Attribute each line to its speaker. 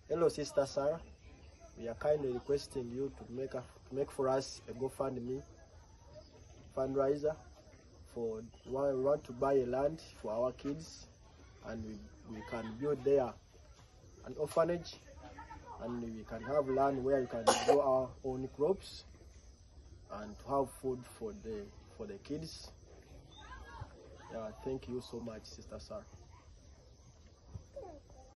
Speaker 1: Hello, Sister Sarah. We are kindly requesting you to make for us a GoFundMe fundraiser for we want to buy a land for our kids, and we can build there an orphanage, and we can have land where we can grow our own crops and to have food for the kids. Yeah, thank you so much, Sister Sarah.